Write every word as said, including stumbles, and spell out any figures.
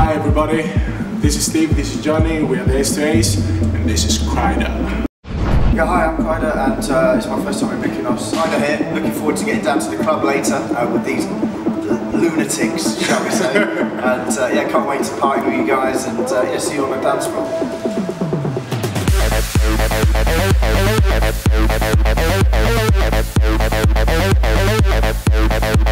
Hi everybody, this is Steve, this is Johnny, we are the Ace to Ace, and this is Kryder. Yeah, hi, I'm Kryder, and uh, it's my first time in Mykonos. Kryder here, looking forward to getting down to the club later uh, with these lunatics, shall we say. And uh, yeah, can't wait to party with you guys and uh, yeah, see you on the dance floor. We'll be right back.